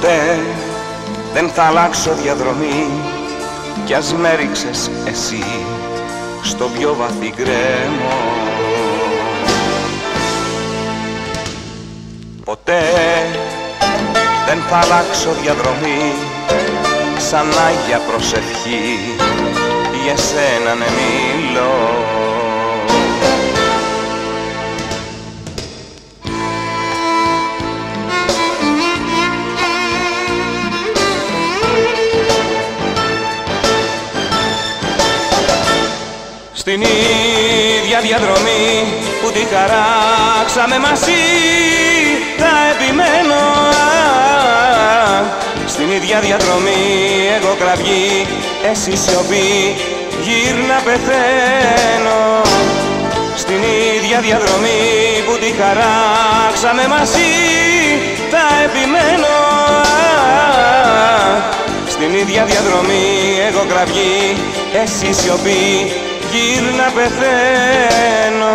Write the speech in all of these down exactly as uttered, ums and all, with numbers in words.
Ποτέ δεν θα αλλάξω διαδρομή κι ας με ρίξες εσύ στο πιο βαθύ γκρέμο. Ποτέ δεν θα αλλάξω διαδρομή ξανά για προσευχή, για εσένα ναι μιλώ. Στην ίδια διαδρομή που τη χαράξαμε μαζί θα επιμένω. Στην ίδια διαδρομή εγώ κραυγή, εσύ σιωπή, γύρνα πεθαίνω. Στην ίδια διαδρομή που τη χαράξαμε μαζί θα επιμένω. Στην ίδια διαδρομή εγώ κραυγή, εσύ σιωπή, γύρνα πεθαίνω.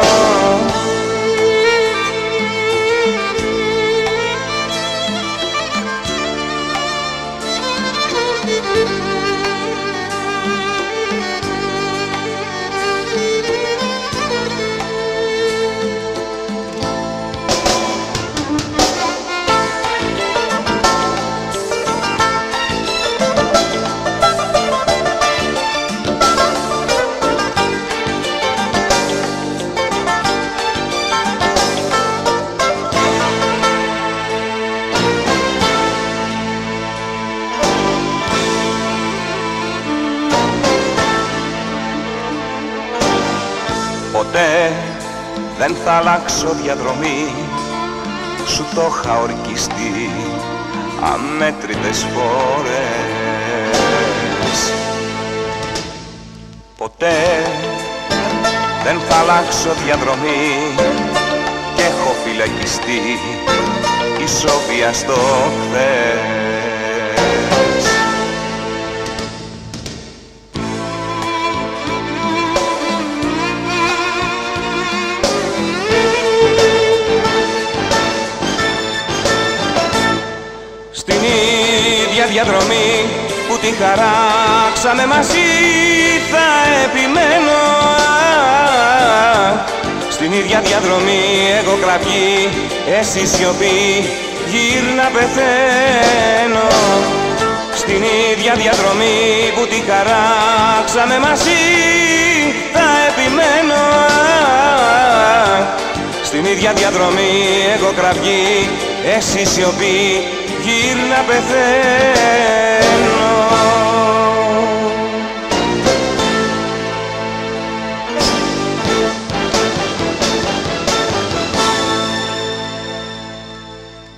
Ποτέ δεν θα αλλάξω διαδρομή, σου το είχα ορκιστεί αμέτρητες φορές. Ποτέ δεν θα αλλάξω διαδρομή και έχω φυλακιστεί ισόβια στο χθες. Στην ίδια διαδρομή που τη χαράξαμε μαζί θα επιμένω. Στην ίδια διαδρομή εγώ κραυγή, εσύ σιωπή, γύρνα πεθαίνω. Στην ίδια διαδρομή που τη χαράξαμε μαζί θα επιμένω. Στην ίδια διαδρομή εγώ κραυγή, εσύ σιωπή, γύρνα πεθαίνω.